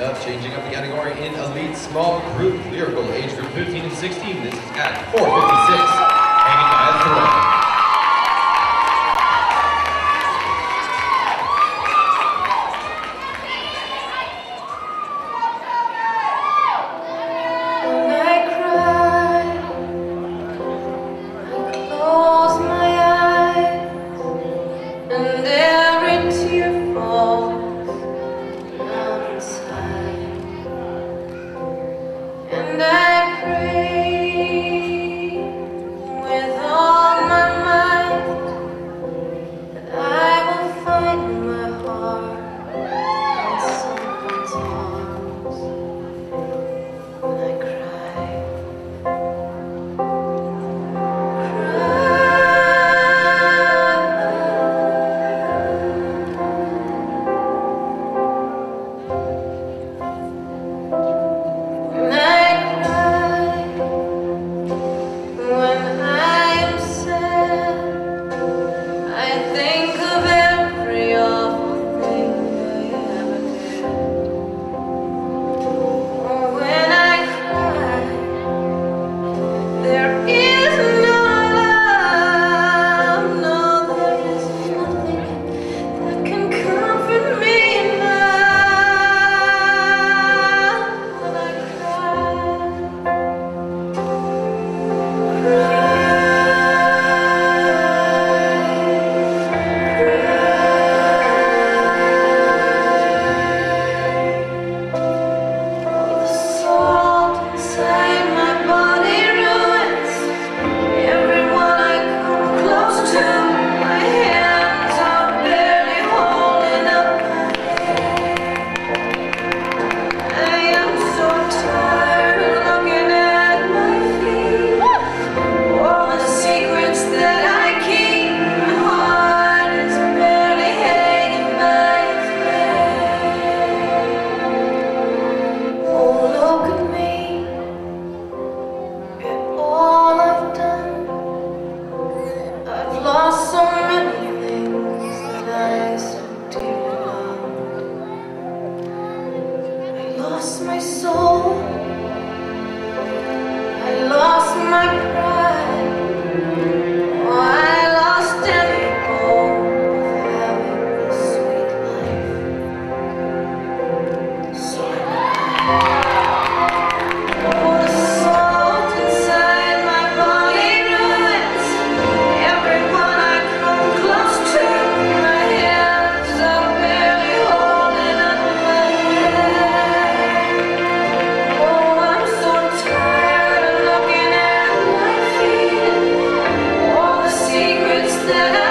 up, changing up the category in elite small group, Lyrical, age group 15 and 16. This is at 456, hanging by a thread. And I pray with all my might that I will find my heart in someone's arms when I cry. Lost so many things that I so dearly loved. I lost my soul, I lost my pride, oh, I lost every hope of having a sweet life. So oh, the salt inside my body ruins everyone I come close to. My hands are barely holding up my head. Oh, I'm so tired of looking at my feet. All the secrets that